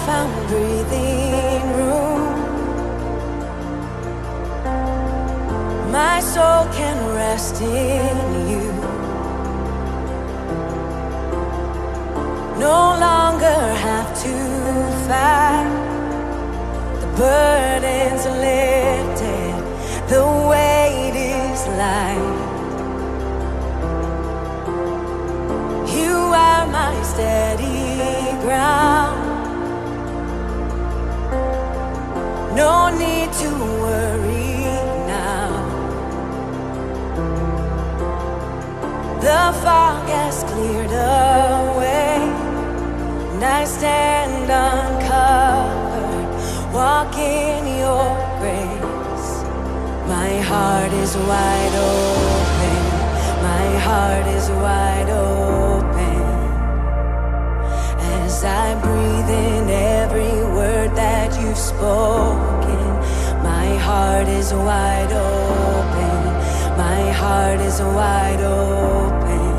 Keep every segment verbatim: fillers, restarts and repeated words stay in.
found breathing room. My soul can rest in you. No longer have to fight. The burden's lifted, the weight is light. You are my steady ground. No need to worry now. The fog has cleared away, and I stand uncovered, walk in your grace. My heart is wide open, my heart is wide open, as I breathe in every word that you've spoken. My heart is wide open, my heart is wide open,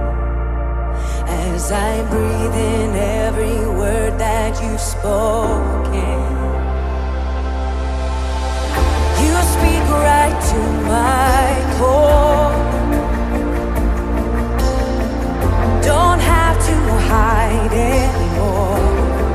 as I breathe in every word that you've spoken. You speak right to my core. Don't have to hide anymore.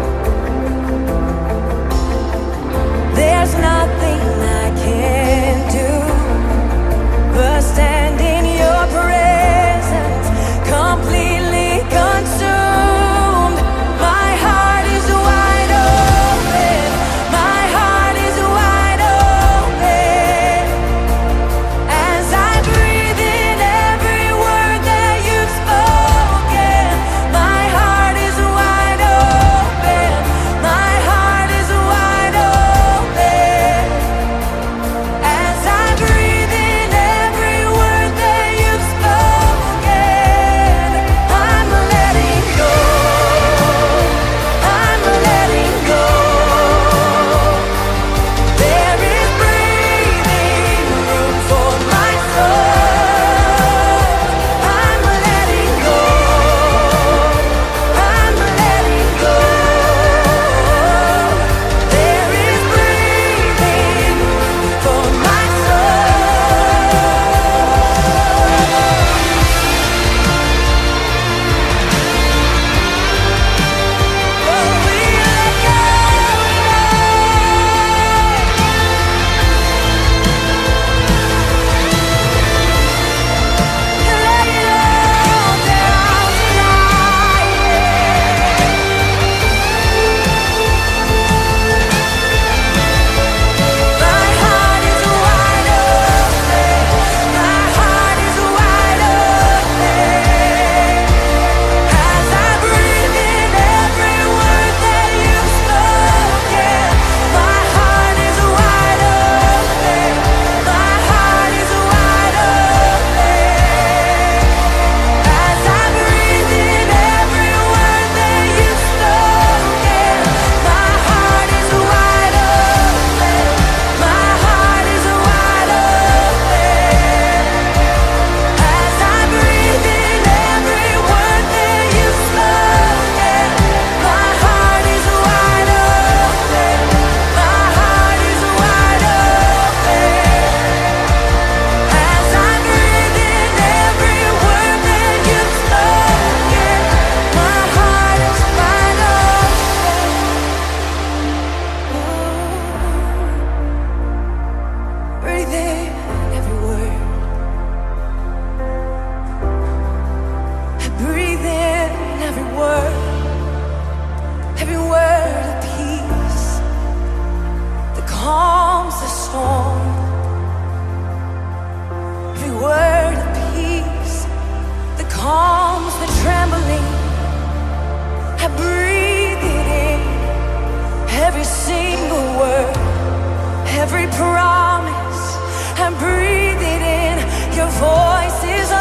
There's nothing I can do but stand in your presence, completely consumed. My heart is wide open, my heart is wide open, as I breathe in every word that you've spoken. My heart is wide open, my heart is wide open, as I breathe in every word that you've spoken. I'm letting go, I'm letting go. There is breathing room for my soul. I'm letting go, I'm letting go. There is breathing room for my soul. Oh, we let go, lay it all down tonight. My heart is wide open, my heart is wide open, as I breathe in every word that you've spoken. My heart is wide open, my heart is wide open, as I breathe in every word that you've spoken. My heart is wide open, my heart is wide open, as I breathe in every word that you've spoken. My heart is wide open, my heart is wide open, as I breathe in every word that you've spoken. My heart is wide open. Breathe in every word. Breathe in every word, every word of peace that calms the storm. Every word of peace that calms the trembling. I breathe it in, every single word, every promise. I breathe it in. Your voice is